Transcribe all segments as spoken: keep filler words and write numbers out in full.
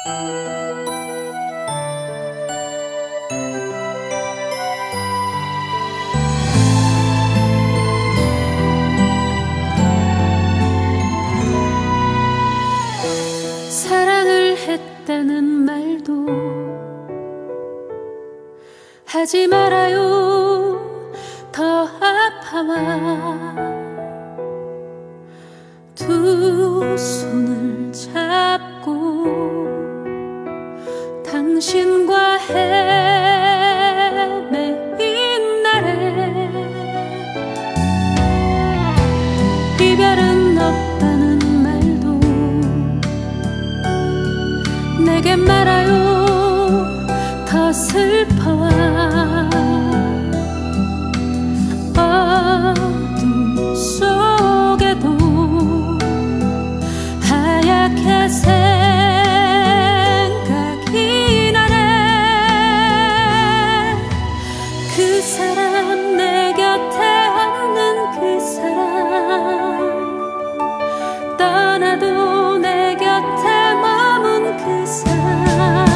사랑을 했다는 말도 하지 말아요. 더 아파와 두 손을 잡고 당신과 헤매인 날에 이별은 없다는 말도 내게 말아요. 더 슬퍼와 어둠 속에도 하얗게 생각이 나네. 그 사람, 내 곁에 없는 그 사람, 떠나도 내 곁에 머문 그 사람,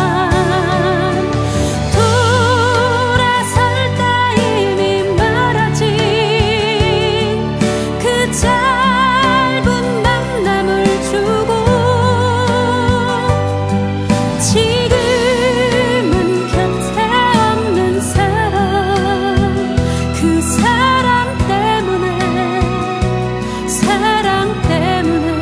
돌아설 때 이미 멀어진 그 짧은 만남을 주고 지금은 곁에 없는 사람, 그 사람 때문에, 사랑 때문에.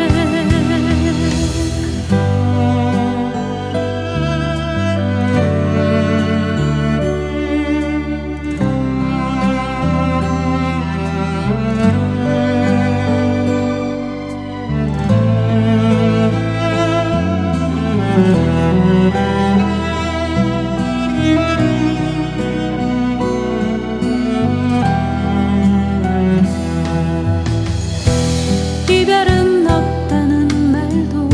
이별은 없다는 말도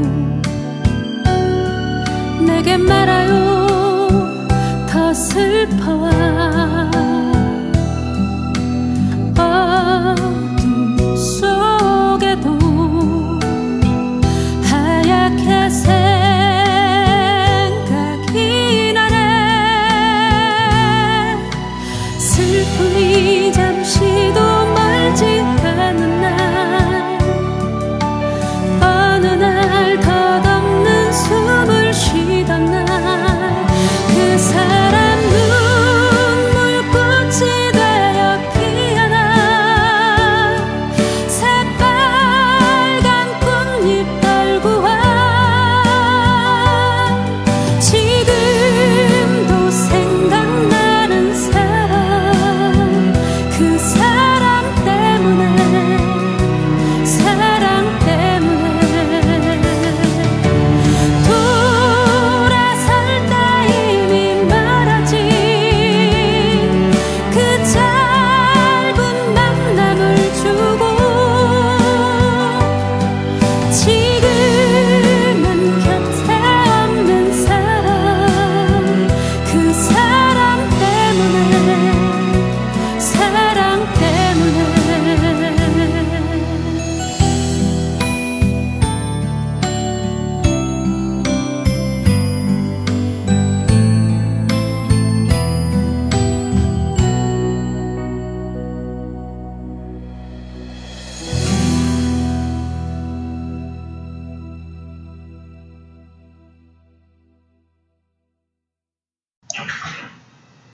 내게 말아요. 더 슬퍼와 어둠 속에도 하얗게 생각이 나네. 슬픔이 잠시도 멀지 않은 날, 어느 날 덧없는 숨을 쉬던 날, 그 사람 눈물꽃이 되어 피어나 새빨간 꽃잎 떨구와 지금도 생각나는 사람, 그 사람 때문에, 사랑 때문에. 돌아설 때 이미 멀어진 그 짧은 만남을 주고 지금은 곁에 없는 사람, 그 사람 때문에, 사랑 때문에.